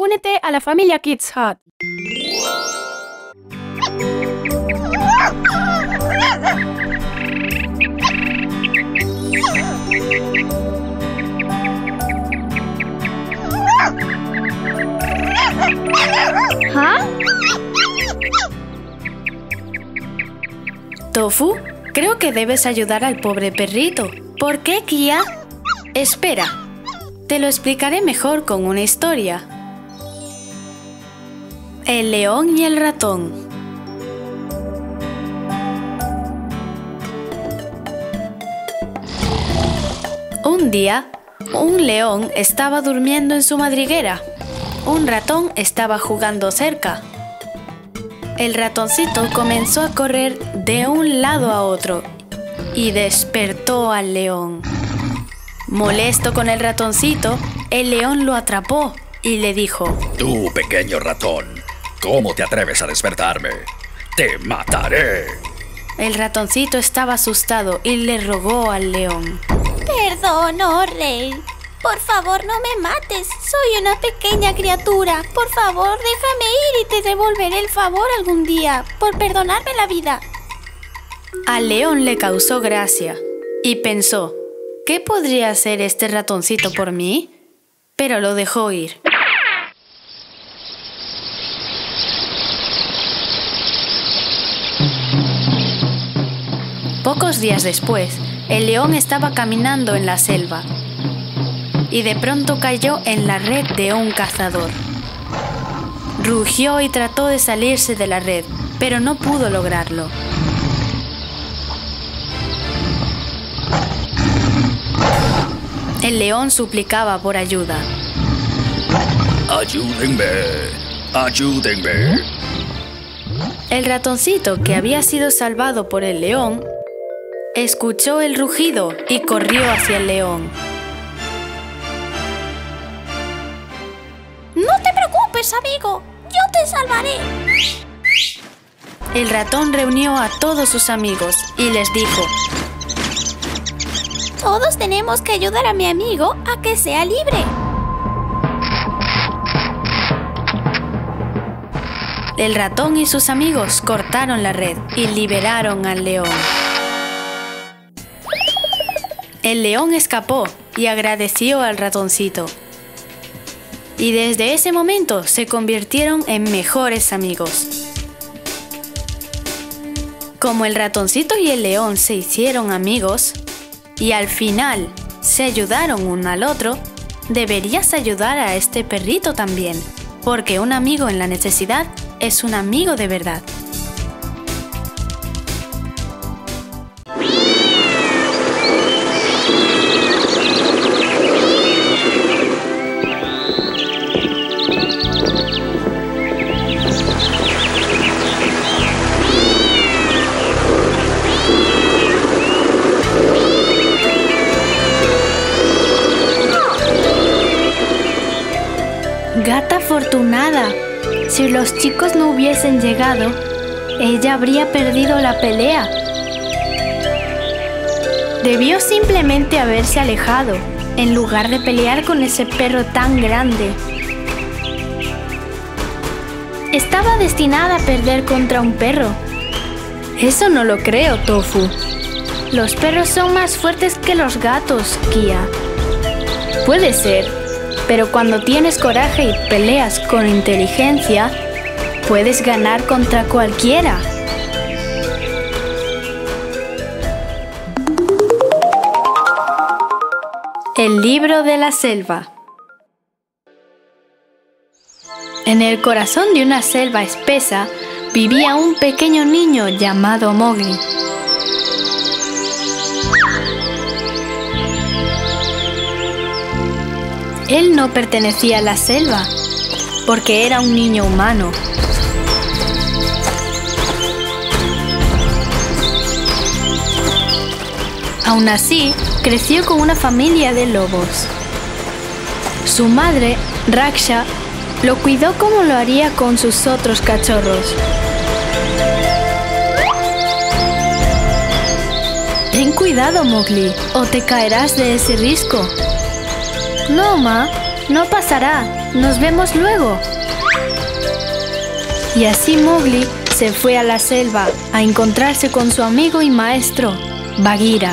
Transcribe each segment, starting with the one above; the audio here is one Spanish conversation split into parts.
únete a la familia Kids Hut. ¿Ah? Tofu, creo que debes ayudar al pobre perrito. ¿Por qué, Kia? Espera, te lo explicaré mejor con una historia. El león y el ratón. Un día, un león estaba durmiendo en su madriguera. Un ratón estaba jugando cerca. El ratoncito comenzó a correr de un lado a otro y despertó al león. Molesto con el ratoncito, el león lo atrapó y le dijo: Tú, pequeño ratón, ¿cómo te atreves a despertarme? ¡Te mataré! El ratoncito estaba asustado y le rogó al león: Perdón, oh rey. Por favor, no me mates. Soy una pequeña criatura. Por favor, déjame ir y te devolveré el favor algún día por perdonarme la vida. Al león le causó gracia y pensó: ¿qué podría hacer este ratoncito por mí? Pero lo dejó ir. Pocos días después, el león estaba caminando en la selva y de pronto cayó en la red de un cazador. Rugió y trató de salirse de la red, pero no pudo lograrlo. El león suplicaba por ayuda. ¡Ayúdenme! ¡Ayúdenme! El ratoncito, que había sido salvado por el león, escuchó el rugido y corrió hacia el león. No te preocupes, amigo. Yo te salvaré. El ratón reunió a todos sus amigos y les dijo: Todos tenemos que ayudar a mi amigo a que sea libre. El ratón y sus amigos cortaron la red y liberaron al león. El león escapó y agradeció al ratoncito. Y desde ese momento se convirtieron en mejores amigos. Como el ratoncito y el león se hicieron amigos y al final se ayudaron uno al otro, deberías ayudar a este perrito también, porque un amigo en la necesidad es un amigo de verdad. Gata afortunada. Si los chicos no hubiesen llegado, ella habría perdido la pelea. Debió simplemente haberse alejado, en lugar de pelear con ese perro tan grande. Estaba destinada a perder contra un perro. Eso no lo creo, Tofu. Los perros son más fuertes que los gatos, Kia. Puede ser, pero cuando tienes coraje y peleas con inteligencia, puedes ganar contra cualquiera. El libro de la selva. En el corazón de una selva espesa vivía un pequeño niño llamado Mowgli. Él no pertenecía a la selva, porque era un niño humano. Aún así, creció con una familia de lobos. Su madre, Raksha, lo cuidó como lo haría con sus otros cachorros. Ten cuidado, Mowgli, o te caerás de ese risco. No, Ma, no pasará. Nos vemos luego. Y así Mowgli se fue a la selva a encontrarse con su amigo y maestro, Bagheera.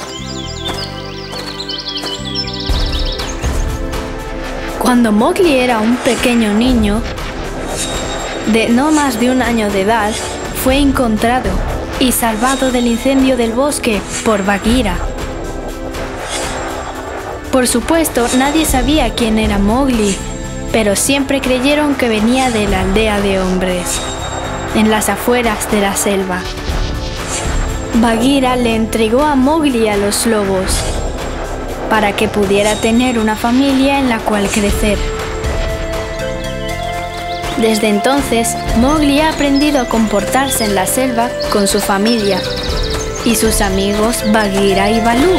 Cuando Mowgli era un pequeño niño, de no más de 1 año de edad, fue encontrado y salvado del incendio del bosque por Bagheera. Por supuesto, nadie sabía quién era Mowgli, pero siempre creyeron que venía de la aldea de hombres, en las afueras de la selva. Bagheera le entregó a Mowgli a los lobos, para que pudiera tener una familia en la cual crecer. Desde entonces, Mowgli ha aprendido a comportarse en la selva con su familia y sus amigos Bagheera y Baloo.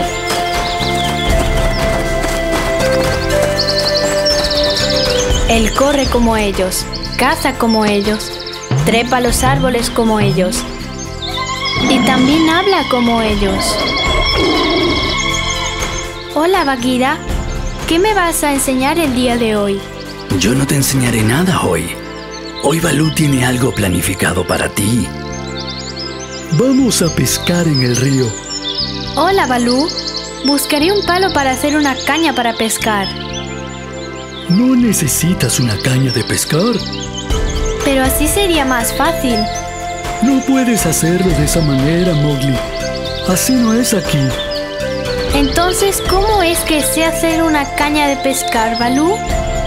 Él corre como ellos, caza como ellos, trepa los árboles como ellos y también habla como ellos. Hola Bagheera, ¿qué me vas a enseñar el día de hoy? Yo no te enseñaré nada hoy. Hoy Baloo tiene algo planificado para ti. Vamos a pescar en el río. Hola Baloo, buscaré un palo para hacer una caña para pescar. No necesitas una caña de pescar. Pero así sería más fácil. No puedes hacerlo de esa manera, Mowgli. Así no es aquí. Entonces, ¿cómo es que sé hacer una caña de pescar, Baloo?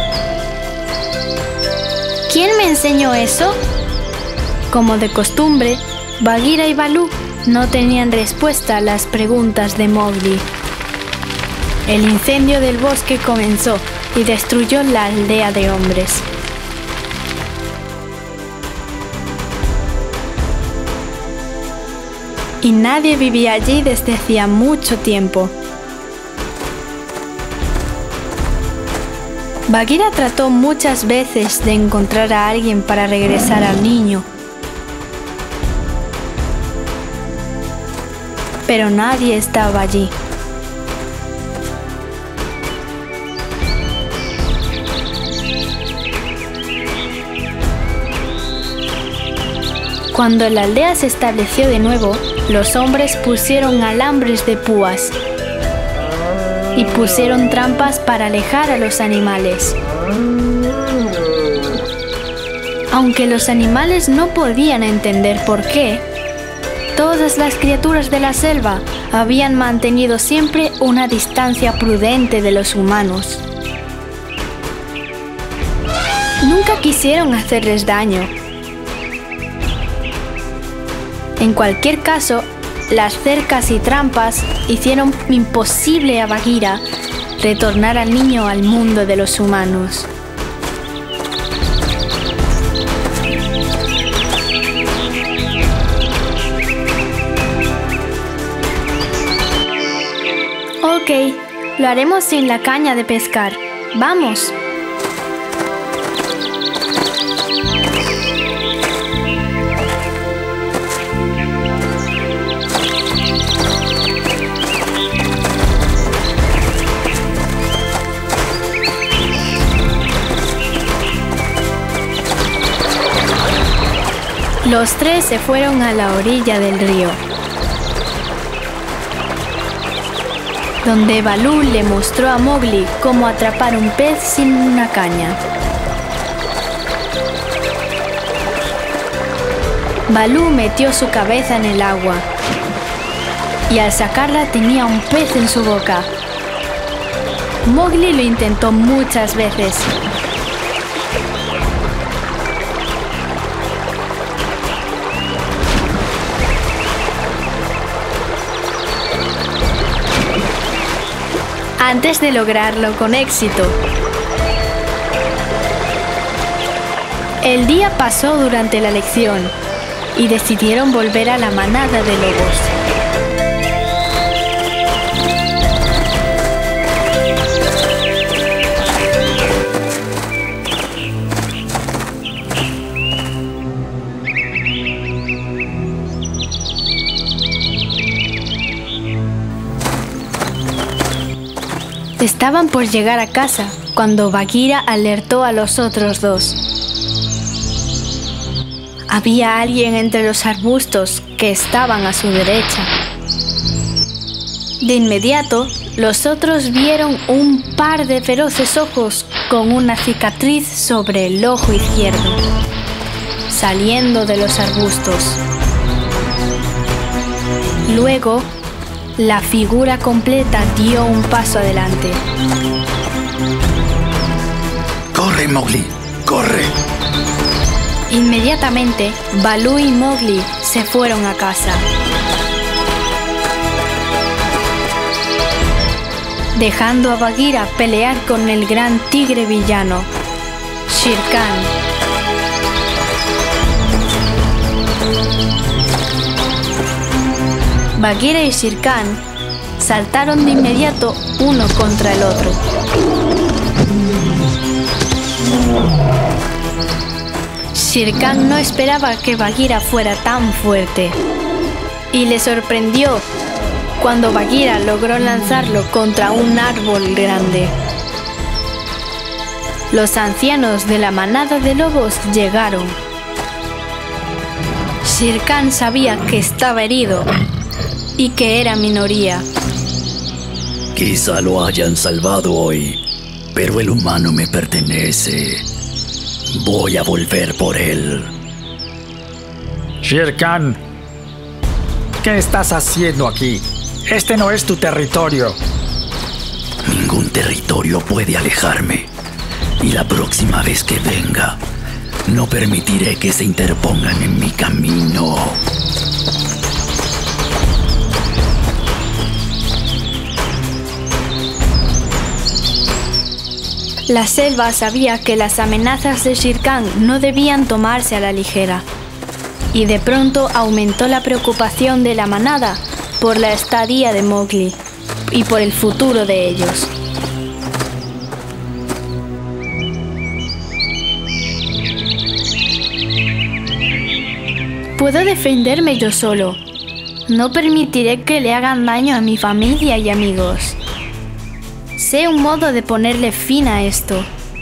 ¿Quién me enseñó eso? Como de costumbre, Bagheera y Baloo no tenían respuesta a las preguntas de Mowgli. El incendio del bosque comenzó y destruyó la aldea de hombres. Y nadie vivía allí desde hacía mucho tiempo. Bagheera trató muchas veces de encontrar a alguien para regresar al niño, pero nadie estaba allí. Cuando la aldea se estableció de nuevo, los hombres pusieron alambres de púas y pusieron trampas para alejar a los animales. Aunque los animales no podían entender por qué, todas las criaturas de la selva habían mantenido siempre una distancia prudente de los humanos. Nunca quisieron hacerles daño. En cualquier caso, las cercas y trampas hicieron imposible a Bagheera retornar al niño al mundo de los humanos. Ok, lo haremos sin la caña de pescar. ¡Vamos! Los tres se fueron a la orilla del río, donde Baloo le mostró a Mowgli cómo atrapar un pez sin una caña. Baloo metió su cabeza en el agua y al sacarla tenía un pez en su boca. Mowgli lo intentó muchas veces. Antes de lograrlo con éxito. El día pasó durante la lección y decidieron volver a la manada de lobos. Estaban por llegar a casa cuando Bagheera alertó a los otros dos. Había alguien entre los arbustos que estaban a su derecha. De inmediato, los otros vieron un par de feroces ojos con una cicatriz sobre el ojo izquierdo, saliendo de los arbustos. Luego, la figura completa dio un paso adelante. ¡Corre, Mowgli! ¡Corre! Inmediatamente, Baloo y Mowgli se fueron a casa, dejando a Bagheera pelear con el gran tigre villano, Shere Khan. Bagheera y Shere Khan saltaron de inmediato uno contra el otro. Shere Khan no esperaba que Bagheera fuera tan fuerte y le sorprendió cuando Bagheera logró lanzarlo contra un árbol grande. Los ancianos de la manada de lobos llegaron. Shere Khan sabía que estaba herido y que era minoría. Quizá lo hayan salvado hoy, pero el humano me pertenece. Voy a volver por él. Shere Khan, ¿qué estás haciendo aquí? Este no es tu territorio. Ningún territorio puede alejarme. Y la próxima vez que venga, no permitiré que se interpongan en mi camino. La selva sabía que las amenazas de Shere Khan no debían tomarse a la ligera, y de pronto aumentó la preocupación de la manada por la estadía de Mowgli y por el futuro de ellos. Puedo defenderme yo solo. No permitiré que le hagan daño a mi familia y amigos. Sé un modo de ponerle fin a esto.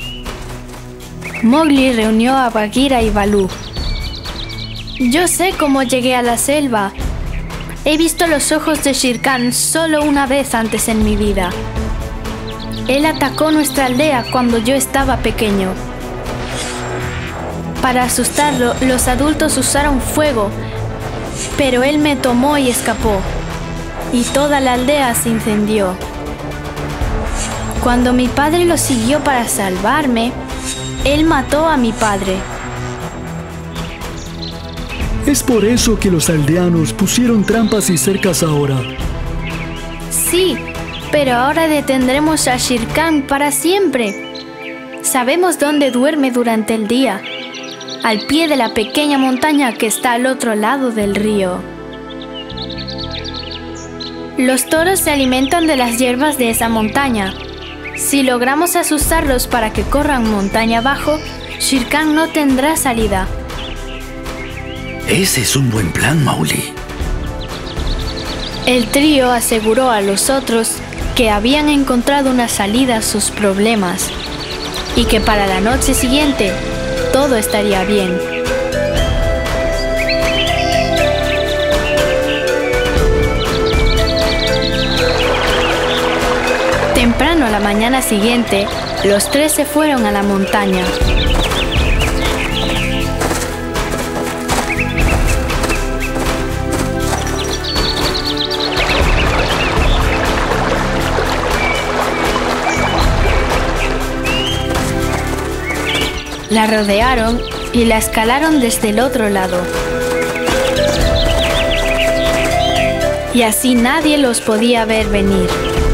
Mowgli reunió a Bagheera y Baloo. Yo sé cómo llegué a la selva. He visto los ojos de Shere Khan solo una vez antes en mi vida. Él atacó nuestra aldea cuando yo estaba pequeño. Para asustarlo, los adultos usaron fuego, pero él me tomó y escapó, y toda la aldea se incendió. Cuando mi padre lo siguió para salvarme, él mató a mi padre. Es por eso que los aldeanos pusieron trampas y cercas ahora. Sí, pero ahora detendremos a Shere Khan para siempre. Sabemos dónde duerme durante el día, al pie de la pequeña montaña que está al otro lado del río. Los toros se alimentan de las hierbas de esa montaña. Si logramos asustarlos para que corran montaña abajo, Shere Khan no tendrá salida. Ese es un buen plan, Mowgli. El trío aseguró a los otros que habían encontrado una salida a sus problemas y que para la noche siguiente todo estaría bien. Temprano a la mañana siguiente, los tres se fueron a la montaña. La rodearon y la escalaron desde el otro lado. Y así nadie los podía ver venir.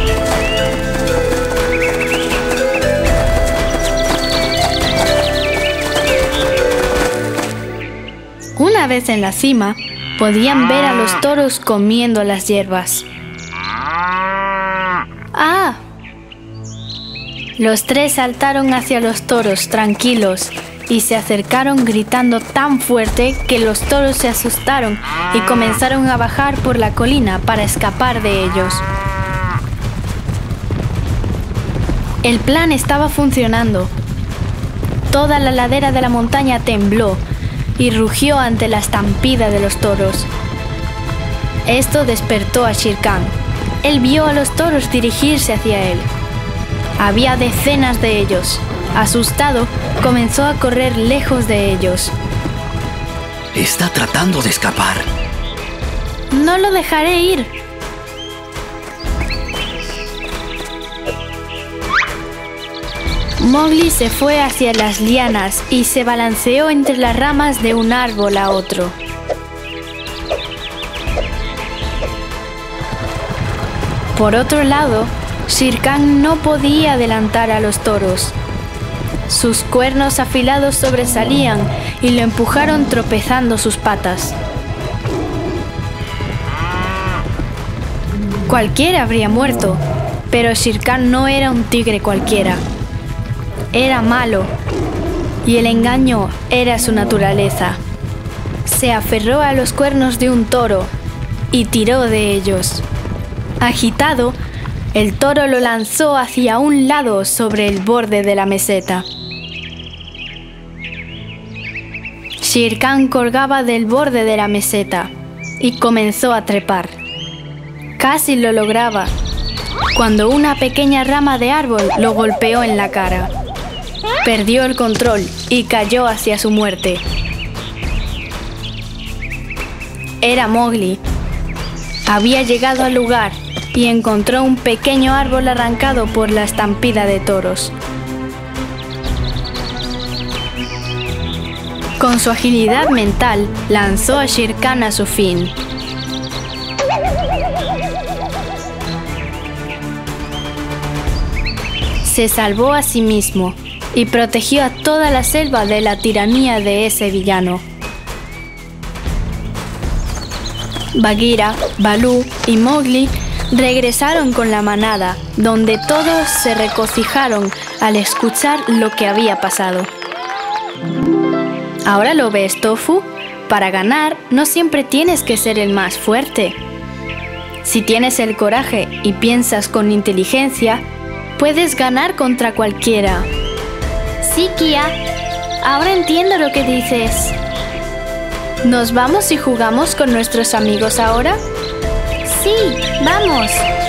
Una vez en la cima, podían ver a los toros comiendo las hierbas. ¡Ah! Los tres saltaron hacia los toros tranquilos y se acercaron gritando tan fuerte que los toros se asustaron y comenzaron a bajar por la colina para escapar de ellos. El plan estaba funcionando. Toda la ladera de la montaña tembló y rugió ante la estampida de los toros. Esto despertó a Shere Khan. Él vio a los toros dirigirse hacia él. Había decenas de ellos. Asustado, comenzó a correr lejos de ellos. Está tratando de escapar. No lo dejaré ir. Mowgli se fue hacia las lianas y se balanceó entre las ramas de un árbol a otro. Por otro lado, Shere Khan no podía adelantar a los toros. Sus cuernos afilados sobresalían y lo empujaron tropezando sus patas. Cualquiera habría muerto, pero Shere Khan no era un tigre cualquiera. Era malo, y el engaño era su naturaleza. Se aferró a los cuernos de un toro y tiró de ellos. Agitado, el toro lo lanzó hacia un lado sobre el borde de la meseta. Shere Khan colgaba del borde de la meseta y comenzó a trepar. Casi lo lograba, cuando una pequeña rama de árbol lo golpeó en la cara. Perdió el control y cayó hacia su muerte. Era Mowgli. Había llegado al lugar y encontró un pequeño árbol arrancado por la estampida de toros. Con su agilidad mental, lanzó a Shere Khan a su fin. Se salvó a sí mismo y protegió a toda la selva de la tiranía de ese villano. Bagheera, Baloo y Mowgli regresaron con la manada, donde todos se regocijaron al escuchar lo que había pasado. ¿Ahora lo ves, Tofu? Para ganar no siempre tienes que ser el más fuerte. Si tienes el coraje y piensas con inteligencia, puedes ganar contra cualquiera. Sí, Kia. Ahora entiendo lo que dices. ¿Nos vamos y jugamos con nuestros amigos ahora? Sí, vamos.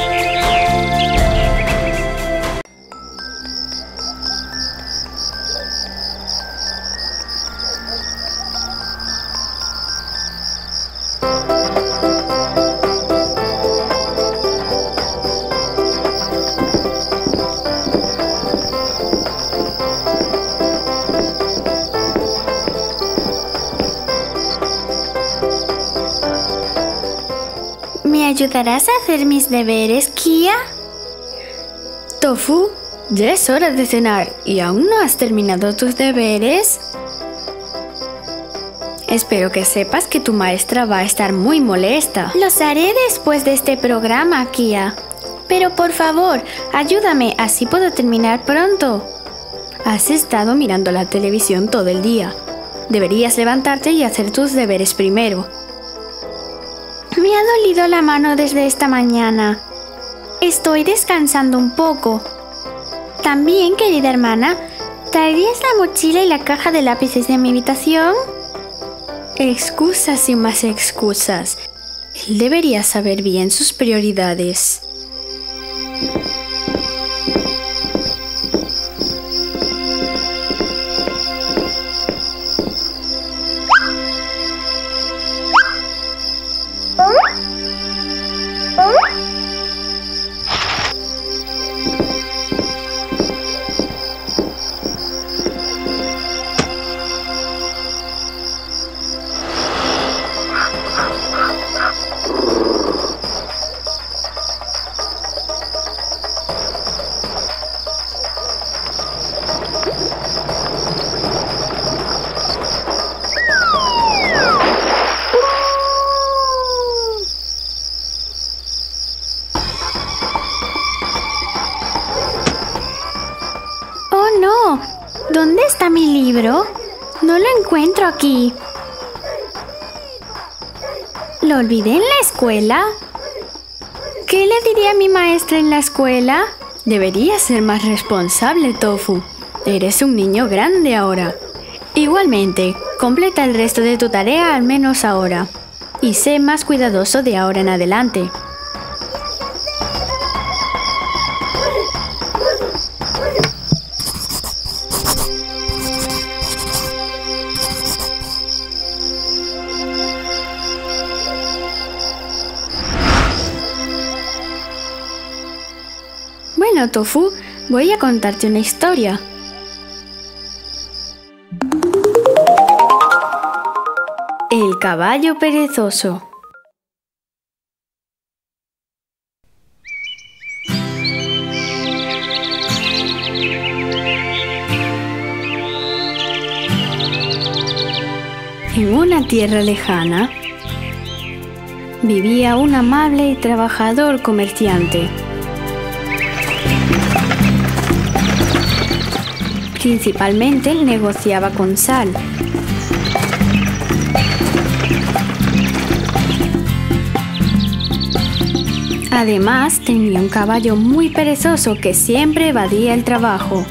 ¿Me ayudarás a hacer mis deberes, Kia? Tofu, ya es hora de cenar y aún no has terminado tus deberes. Espero que sepas que tu maestra va a estar muy molesta. Los haré después de este programa, Kia. Pero por favor, ayúdame, así puedo terminar pronto. Has estado mirando la televisión todo el día. Deberías levantarte y hacer tus deberes primero. Me ha dolido la mano desde esta mañana. Estoy descansando un poco. También, querida hermana, ¿traerías la mochila y la caja de lápices de mi habitación? Excusas y más excusas. Él debería saber bien sus prioridades. ¿Dónde está mi libro? No lo encuentro aquí. ¿Lo olvidé en la escuela? ¿Qué le diría a mi maestra en la escuela? Deberías ser más responsable, Tofu. Eres un niño grande ahora. Igualmente, completa el resto de tu tarea al menos ahora. Y sé más cuidadoso de ahora en adelante. Bueno, Tofu, voy a contarte una historia. El caballo perezoso. En una tierra lejana vivía un amable y trabajador comerciante. Principalmente negociaba con sal. Además, tenía un caballo muy perezoso que siempre evadía el trabajo.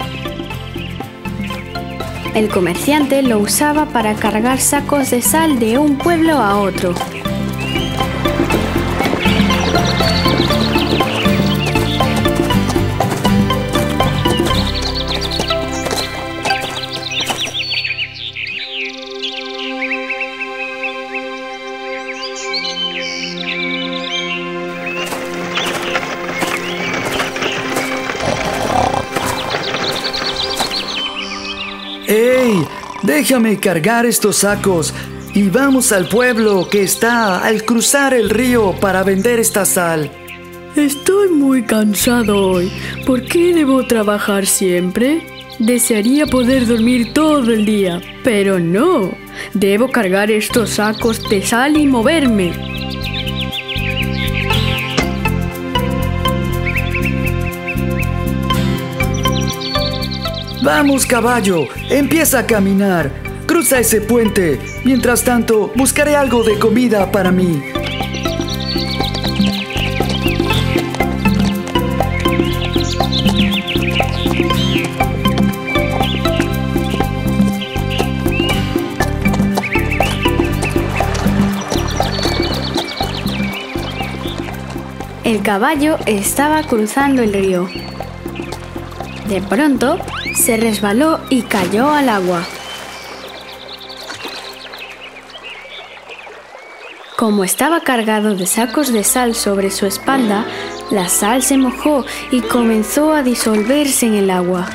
El comerciante lo usaba para cargar sacos de sal de un pueblo a otro. ¡Ey! Déjame cargar estos sacos y vamos al pueblo que está al cruzar el río para vender esta sal. Estoy muy cansado hoy. ¿Por qué debo trabajar siempre? Desearía poder dormir todo el día, pero no. Debo cargar estos sacos de sal y moverme. Vamos, caballo, empieza a caminar. Cruza ese puente. Mientras tanto, buscaré algo de comida para mí. El caballo estaba cruzando el río. De pronto, se resbaló y cayó al agua. Como estaba cargado de sacos de sal sobre su espalda, la sal se mojó y comenzó a disolverse en el agua.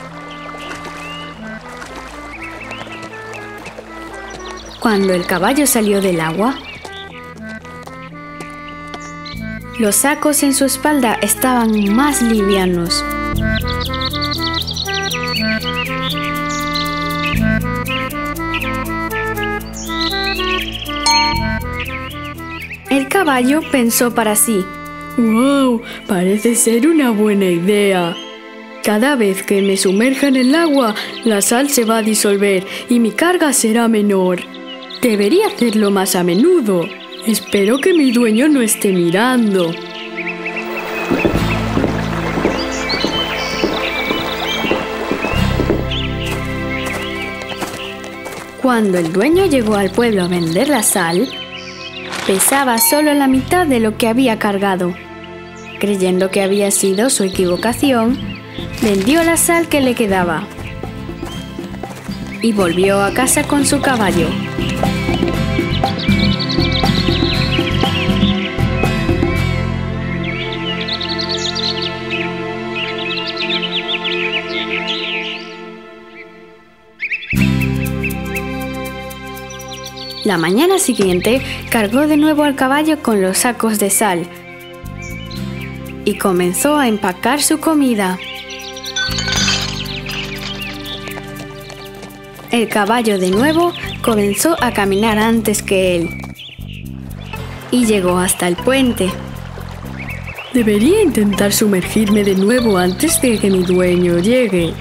Cuando el caballo salió del agua, los sacos en su espalda estaban más livianos. El caballo pensó para sí: ¡Wow! Parece ser una buena idea. Cada vez que me sumerja en el agua, la sal se va a disolver y mi carga será menor. Debería hacerlo más a menudo. Espero que mi dueño no esté mirando. Cuando el dueño llegó al pueblo a vender la sal, pesaba solo la mitad de lo que había cargado. Creyendo que había sido su equivocación, vendió la sal que le quedaba y volvió a casa con su caballo. La mañana siguiente cargó de nuevo al caballo con los sacos de sal y comenzó a empacar su comida. El caballo de nuevo comenzó a caminar antes que él y llegó hasta el puente. Debería intentar sumergirme de nuevo antes de que mi dueño llegue.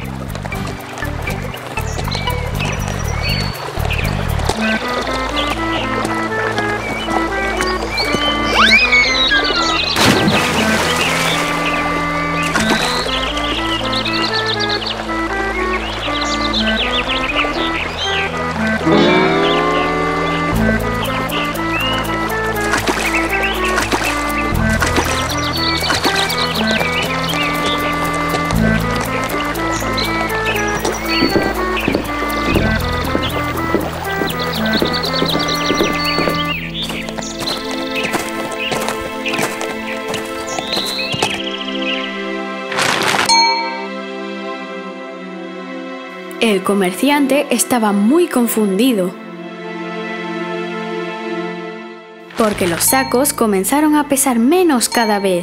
El comerciante estaba muy confundido, porque los sacos comenzaron a pesar menos cada vez.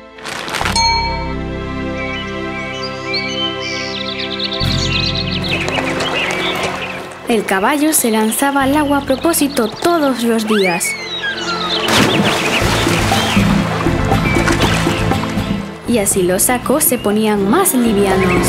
El caballo se lanzaba al agua a propósito todos los días. Y así los sacos se ponían más livianos.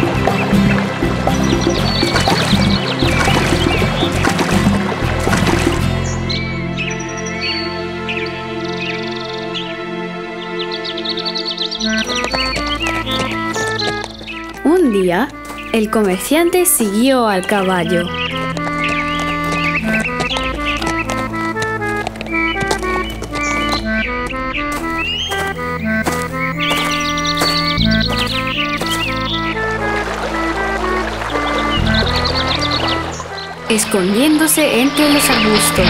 Un día, el comerciante siguió al caballo. Escondiéndose entre los arbustos.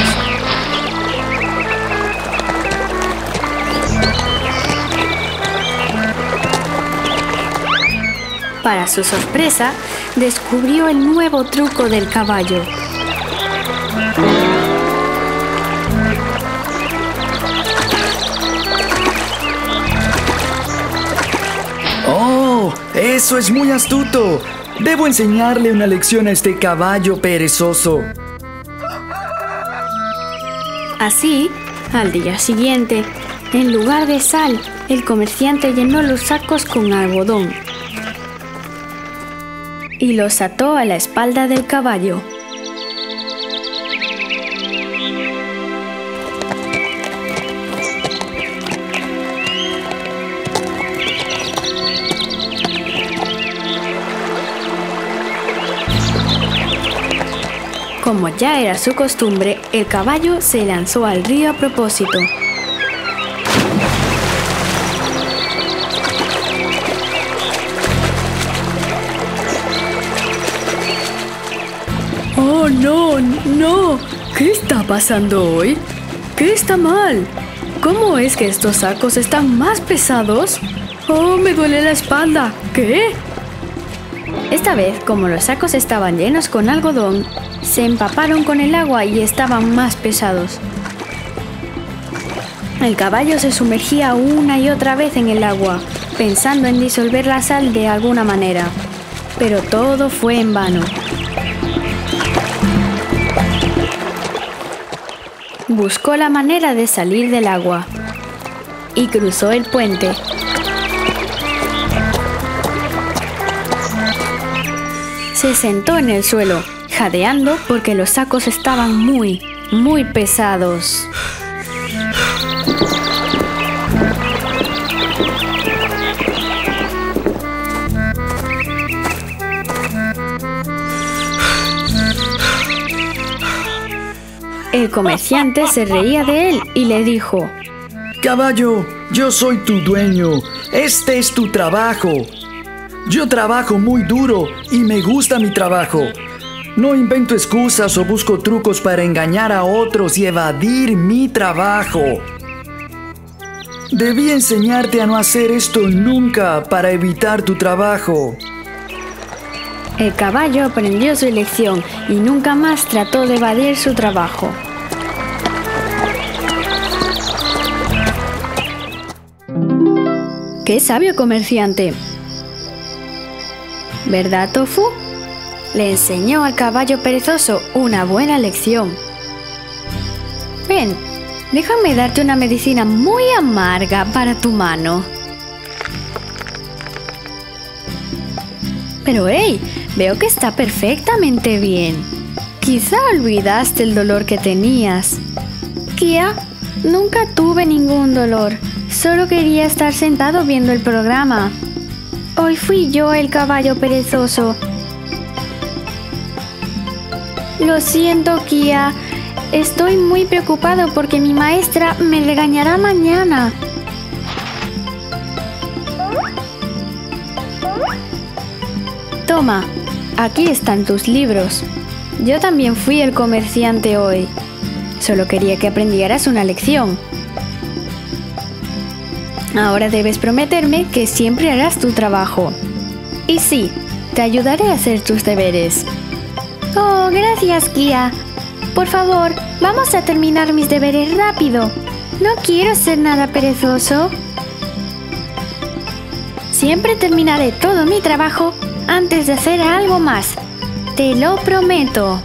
Para su sorpresa, descubrió el nuevo truco del caballo. ¡Oh! ¡Eso es muy astuto! Debo enseñarle una lección a este caballo perezoso. Así, al día siguiente, en lugar de sal, el comerciante llenó los sacos con algodón y los ató a la espalda del caballo. Como ya era su costumbre, el caballo se lanzó al río a propósito. ¡Oh, no! ¡No! ¿Qué está pasando hoy? ¿Qué está mal? ¿Cómo es que estos sacos están más pesados? ¡Oh, me duele la espalda! ¿Qué? Esta vez, como los sacos estaban llenos con algodón, se empaparon con el agua y estaban más pesados. El caballo se sumergía una y otra vez en el agua, pensando en disolver la sal de alguna manera, pero todo fue en vano. Buscó la manera de salir del agua y cruzó el puente. Se sentó en el suelo, jadeando porque los sacos estaban muy pesados. El comerciante se reía de él y le dijo: Caballo, yo soy tu dueño. Este es tu trabajo. Yo trabajo muy duro y me gusta mi trabajo. No invento excusas o busco trucos para engañar a otros y evadir mi trabajo. Debí enseñarte a no hacer esto nunca para evitar tu trabajo. El caballo aprendió su lección y nunca más trató de evadir su trabajo. ¡Qué sabio comerciante! ¿Verdad, Tofu? Le enseñó al caballo perezoso una buena lección. Ven, déjame darte una medicina muy amarga para tu mano. Pero hey, veo que está perfectamente bien. Quizá olvidaste el dolor que tenías. Kia, nunca tuve ningún dolor. Solo quería estar sentado viendo el programa. Hoy fui yo el caballo perezoso. Lo siento, Kia. Estoy muy preocupado porque mi maestra me regañará mañana. Toma, aquí están tus libros. Yo también fui el comerciante hoy. Solo quería que aprendieras una lección. Ahora debes prometerme que siempre harás tu trabajo. Y sí, Te ayudaré a hacer tus deberes. Oh, gracias, Kia. Por favor, vamos a terminar mis deberes rápido. No quiero ser nada perezoso. Siempre terminaré todo mi trabajo antes de hacer algo más. Te lo prometo.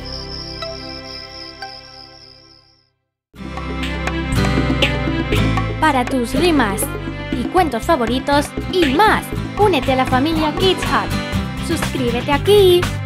Para tus rimas y cuentos favoritos y más, únete a la familia Kids Hut. Suscríbete aquí.